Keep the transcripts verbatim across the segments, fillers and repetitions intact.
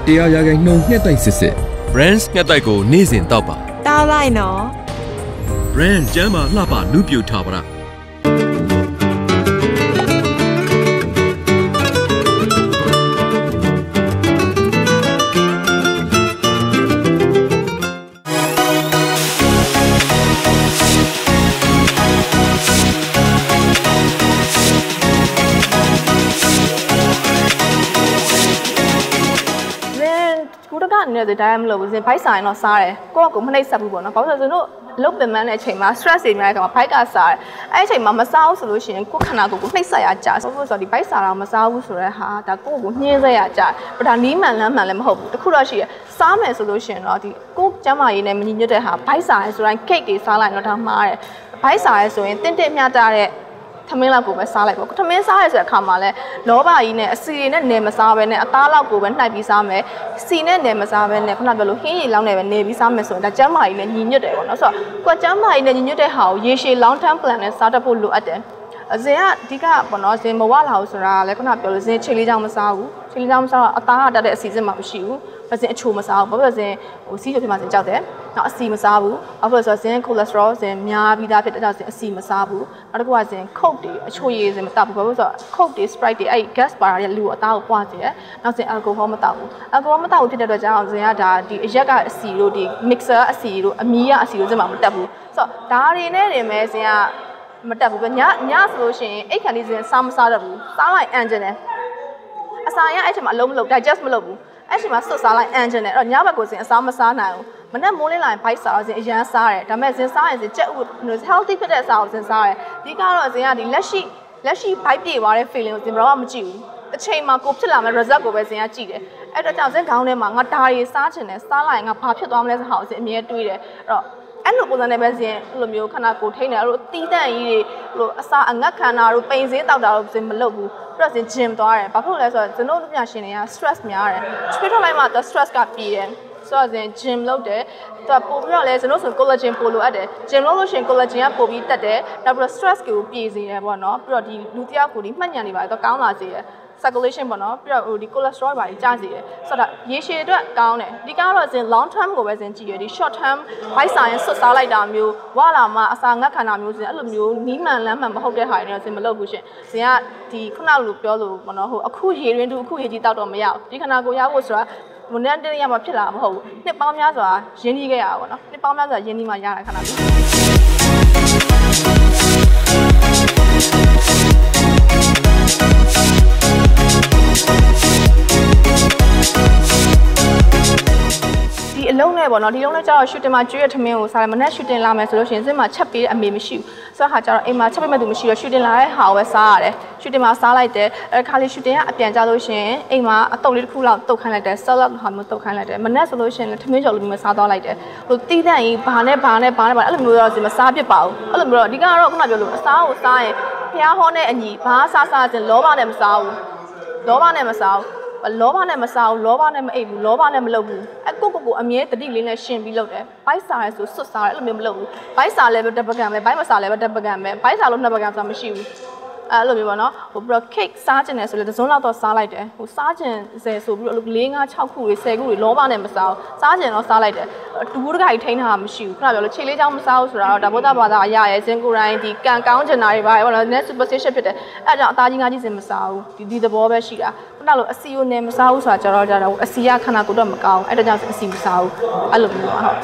တရားရာခိုင်နှုန်းငှက်တိုက်စစ်စစ် Brands ငှက်တိုက်ကိုနေ့စဉ်တောက်ပါတောက်လိုက်နော် Brand ကျမ်းမာလှပနုပြထားပါလားနေတယ်တိုင်းမလို့ဘူးစင်ဘိုက်ဆိုင်တော့စားတယ်ကိုယ့်ကကိုမနှိပ်ဆက်ဘူးပေါ့နော်ဘာလို့လဲဆိုတော့လုတ်ပင်မန်းတဲ့အချိန်မှာ stress တွေများတဲ့အခါမှာဘိုက်ကစားတယ်အဲ့အချိန်မှာမစားဘူးဆိုလို့ရှိရင်ကိုယ်ခန္ဓာကိုယ်ကိုနှိပ်ဆက်ရကြဆိုလို့ဆိုတော့ဒီဘိုက်စားတော့မစားဘူးဆိုတော့ဟာဒါကိုယ့်ကိုညှင်းဆက်ရကြဒါဒါနီးမှန်လမ်းမှန်လည်းမဟုတ်ဘူးတခုတော့ရှိရစားမယ်ဆိုလို့ရှိရင်တော့ဒီကိုယ်ကျန်းမာရေးနဲ့မညီညွတ်တဲ့ဟာဘိုက်စားရဲဆိုတိုင်း cake တွေစားလိုက်တော့ဒါမှားတယ်ဘိုက်စားရဲဆိုရင်တင့်တင့်မျှတာတဲ့သမင်းလောက်ကိုပဲစားလိုက်ပေါ့သမင်းစားရဆိုတဲ့အခါမှာလဲလောဘကြီးနဲ့အစီတွေနဲ့နယ်မစားပဲနဲ့အသားလောက်ကိုပဲနှိုက်ပြီးစားမယ်စီနဲ့နယ်မစားပဲနဲ့ခုနပြောလို့ဟင်းရည်လောက်နဲ့ပဲနေပြီးစားမယ်ဆိုရင်ဒါကျန်းမာရေးနဲ့ညီညွတ်တယ်ပေါ့နော်ဆိုတော့ကိုယ်ကျန်းမာရေးနဲ့ညီညွတ်တဲ့ဟာကိုရေရှည် long term plan နဲ့စားတတ်ဖို့လိုအပ်တယ်အစင်ကအဓိကပေါ့နော်ဇင်မဝလာဘူးဆိုတာလည်းခုနပြောလို့ဇင်ချိန်လေးချောင်းမစားဘူးချိန်လေးချောင်းမစားတော့အသားကတက်တဲ့အစီအစဉ်မှမရှိဘူးပစင်အချိုမစားဘူးဘာဖြစ်လို့ဇင်ဟိုစီးချိုဖြစ်မှဇင်ကြောက်တယ်နောက်အစီမစားဘူးဘာဖြစ်လို့ဆိုတော့ဇင် cholesterol ဇင်များပြီးသားဖြစ်တဲ့ကြောင့်ဇင်အစီမစားဘူးနောက်တစ်ခုကဇင်ခုတ်တွေအချိုရည်ဇင်မတောက်ဘူးဘာဖြစ်လို့ဆိုတော့ခုတ်တွေ sprite တွေအဲ့ gas ပါတဲ့လူအသားကိုပွားစေတယ်နောက်ဇင် alcohol မတောက်ဘူး alcohol မတောက်ဘူးဖြစ်တဲ့အတွက်ကြောင့်ဇင်ကဒါဒီအရက်ကအစီတို့ဒီ mixer အစီတို့အမီးကအစီတို့ဇင်မှမတက်ဘူးဆိုတော့ဒါတွေနဲ့နေမယ်ဇင်ကမတက်ဘူးပဲညညဆိုလို့ရှိရင်အိတ်ခါလေးစင်စားမစားတတ်ဘူးစားလိုက်အန်ဂျင်တယ်အစာရအဲ့ချိန်မှာအလုံးမလုပ် digest မလုပ်ဘူးအဲ့ချိန်မှာစွတ်စားလိုက်အန်ဂျင်တယ်အဲ့တော့ညဘက်ကိုစင်အစားမစားနိုင်ဘူးမနေ့မိုးလင်းလာရင်ဘိုက်စားတော့စင်အရန်စားတယ်ဒါပေမဲ့စင်စားရင်စင်ကြက်ဥ healthy ဖြစ်တဲ့အစာကိုစင်စားတယ်ဒီကတော့စင်ကဒီလက်ရှိလက်ရှိဘိုက်ပြေသွားတဲ့ feeling ကိုစင်ဘယ်တော့မှမကြည့်ဘူးအချိန်မှာကိုဖြစ်လာမဲ့ result ကိုပဲစင်ကကြည့်တယ်အဲ့တော့ကြောင့်စင်ခေါင်းထဲမှာငါဒါရီစားချင်တယ်စားလိုက်ရင်ငါဘာဖြစ်သွားမလဲဆိုတော့စင်အမြဲတွေးတယ်အဲ့တော့အဲ့လိုပုံစံနဲ့ပဲစင်အဲ့လိုမျိုးခဏကိုထိနေတယ်အဲ့လိုတီးတန့်ကြီးတွေဟိုအစာအငတ်ခံတာတို့ပိန်စေးတောက်တာတို့စင်မလုပ်ဘူးပြီးတော့စင် gym သွားတယ်ဘာဖြစ်လို့လဲဆိုတော့ကျွန်တော်တို့ပြန်ရှင်တွေက stress များတယ်ချွေးထွက်လိုက်မှတော့ stress ကပြေးတယ်ဆိုတော့စင် gym လုပ်တယ်သူကပို့ပြီးတော့လဲကျွန်တော်ဆို collagen ပို့လို့အပ်တယ် gym လုပ်လို့ရှိရင် collagen ကပို့ပြီးတက်တယ်နောက်ပြီးတော့ stress ကိုပြေးစေတယ်ပေါ့နော်ပြီးတော့ဒီလူတစ်ယောက်ကိုဒီမှတ်ဉာဏ်တွေပါတော့ကောင်းလာစေတယ်circulation ပေါ့နော်ပြီးတော့ဟိုဒီ cholesterol ပါကြီးကျစေတယ်ဆိုတော့ရေရှည်အတွက်ကောင်းတယ်ဒီကတော့စင် long term ကိုပဲစင်ကြည့်ရဒီ short term ဘိုက်ဆိုင်ဆွတ်စားလိုက်တာမျိုးဝါလာမှအစာငတ်ခန္ဓာမျိုးစင်အဲ့လိုမျိုးနီးမှန်လမ်းမှန်မဟုတ်တဲ့ဟာတွေနဲ့စင်မလုပ်ဘူးရှင်စင်ကဒီခုနလိုပြောလို့ပေါ့နော်ဟိုအခုရေရင်းတူအခုရေကြီးတောက်တော့မရဘူးဒီခန္ဓာကိုရဖို့ဆိုတာမနေ့တနေ့ရမှဖြစ်လာမှာမဟုတ်ဘူးနှစ်ပေါင်းများစွာရင်းနှီးခဲ့ရတာပေါ့နော်နှစ်ပေါင်းများစွာရင်းနှီးမှရတဲ့ခန္ဓာမျိုးဒီအလုံးနဲ့ပေါ့နော်ဒီလုံးနဲ့ကျတော့ shooting မှာကျွေးရထမင်းကိုစားတယ်မနေ့ shooting လာမယ်ဆိုလို့ရှိရင်စစ်မှာချက်ပေးတဲ့အမေမရှိဘူးဆိုတော့ဟာကျတော့အိမ်မှာချက်ပေးမဲ့သူမရှိတော့ shooting လာတဲ့ဟာကိုပဲစားရတယ် shooting မှာစားလိုက်တယ်အဲခါလေး shooting ကအပြန်ကြလို့ရှိရင်အိမ်မှာအတုပ်လေးတစ်ခုလောက်တုပ်ခိုင်းလိုက်တယ် salad ဟာမျိုးတုပ်ခိုင်းလိုက်တယ်မနေ့ဆိုလို့ရှိရင်ထမင်းကြော်လိုမျိုးစားသွားလိုက်တယ်ဟိုတီးတန့်ကြီးဘာနဲ့ဘာနဲ့ဘာနဲ့ဘာအဲ့လိုမျိုးတော့ဒီမစားပြစ်ပါဘူးအဲ့လိုမျိုးတော့အဓိကတော့ခုနပြောလို့အစားကိုစားရင်ဖျားဟောနဲ့အညီဘာစားစားခြင်းလောဘနဲ့မစားဘူးလောဘနဲ့မစားဘူးလောဘနဲ့မစားဘူးလောဘနဲ့မအိပ်ဘူးလောဘနဲ့မလုပ်ဘူးအကိုကိုကိုအမြဲတတိလေးနဲ့ရှင်ပြီးလုပ်တယ်ဘိုက်စားရဲဆိုစွတ်စားရဲအဲ့လိုမျိုးမလုပ်ဘူးဘိုက်စားလဲပဲတပကံပဲဘိုက်မစားလဲပဲတပကံပဲဘိုက်စားလို့နှစ်ပကံဆိုတာမရှိဘူးအဲ့လိုမျိုးပေါ့နော်ဟိုပြီးတော့ cake စားကျင်တယ်ဆိုလဲတစ်စုံလောက်တော့စားလိုက်တယ်ဟိုစားကျင်စဲဆိုပြီးတော့၄၅၆ခုတွေ၁၀ခုတွေလောဘနဲ့မစားဘူးစားကျင်တော့စားလိုက်တယ်တူတခါကြီးထိန်းထားတာမရှိဘူးခုနပြောလို့ခြေလေးချောင်းမစားဘူးဆိုတော့ဒါဗုဒ္ဓဘာသာအရာရဲ့ဇင်ကိုယ်တိုင်ဒီကံကောင်းချင်တာတွေပါပေါ့နော် net superstition ဖြစ်တယ်အဲ့ဒါကြောင့်အသားကြီးငါးကြီးစင်မစားဘူးဒီဒီသဘောပဲရှိတာခုနလိုအစီကိုနေမစားဘူးဆိုတာကြတော့ကြတော့အစီရခန္ဓာကိုယ်တော့မကောင်းအဲ့ဒါကြောင့်အစီမစားဘူးအဲ့လိုမျိုးဟုတ်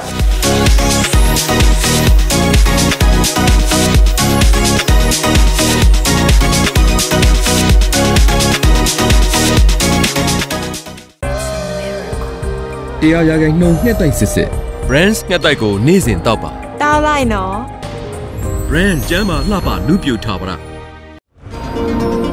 တရားရာခိုင်နှုန်းငှက်တိုက်စစ်စစ် Brands ငှက်တိုက်ကိုနေ့စဉ်တောက်ပါတောက်လိုက်နော် Brand ကျမ်းမာလှပနုပြထားပါလား